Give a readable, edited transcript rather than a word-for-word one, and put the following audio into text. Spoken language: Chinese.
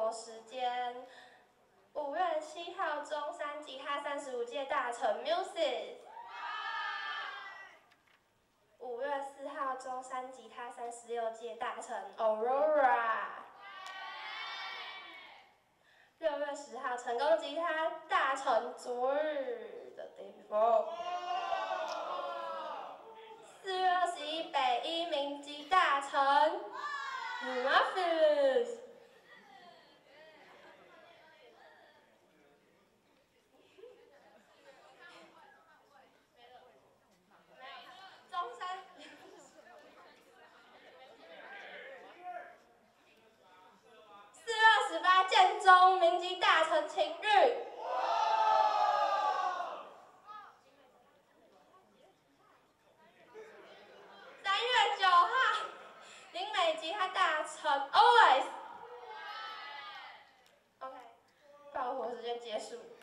活时间。5月7号中山吉他35届大成 Music。5月4号中山吉他36届大成 Aurora。6月10号成功吉他大成昨日的 Day Before。4月21北一民吉大成 Muffins。中山。4月28建中民吉大成晴日。3月9号林美吉他大成 Always。OK， 爆火时间结束。